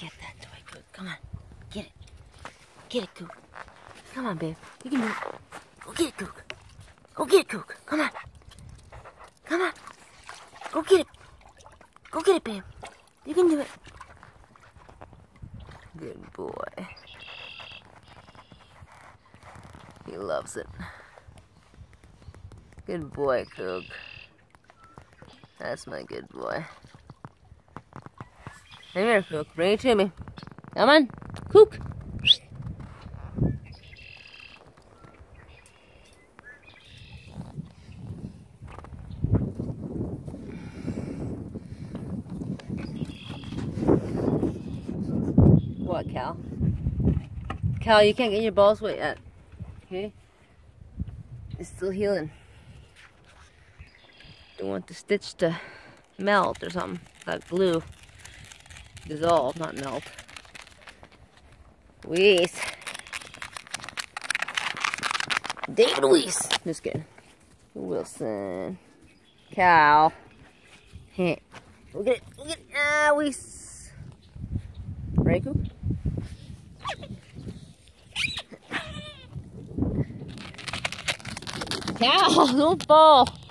Get that toy, Kook. Come on. Get it. Get it, Kook. Come on, babe. You can do it. Go get it, Kook. Go get it, Kook. Come on. Come on. Go get it. Go get it, babe. You can do it. Good boy. He loves it. Good boy, Kook. That's my good boy. Come here, Kook. Bring it to me. Come on, Kook. What, Cal? Cal, you can't get your balls wet yet. Okay? It's still healing. Don't want the stitch to melt or something. That glue. Dissolve, not melt. Luis. David Luis. Just kidding. Wilson. Cal. Hey. Look at it. Look at it. Ah, Luis. Right, Kook? Cal, don't fall.